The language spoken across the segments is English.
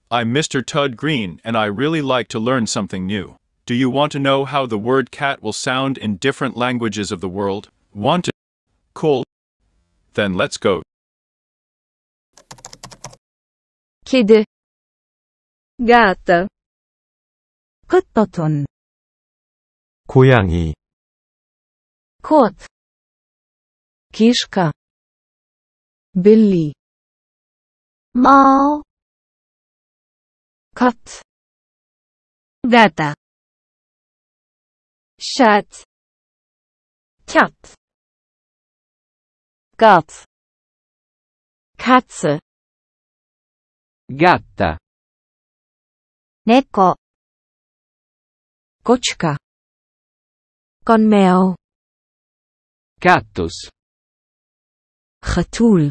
I'm Mr. Tud Green and I really like to learn something new. Do you want to know how the word cat will sound in different languages of the world? Want to? Cool. Then let's go. Kedi, gatto, قطة, 고양이, كوت, كيشكا, بيلي, ماو, katt, gata, katt, katt, katt, katze, gatta, 猫, kočka, con mèo, cactus, ختول,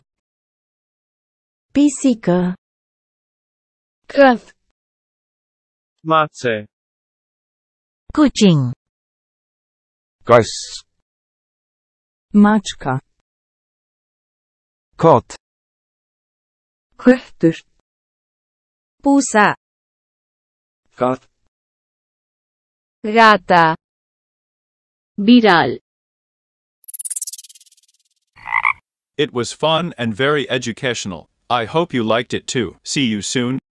pisica, kath, mace, kucing, goose, mačka, kot, köttur, pusa, kat, gata, biral. It was fun and very educational. I hope you liked it too. See you soon.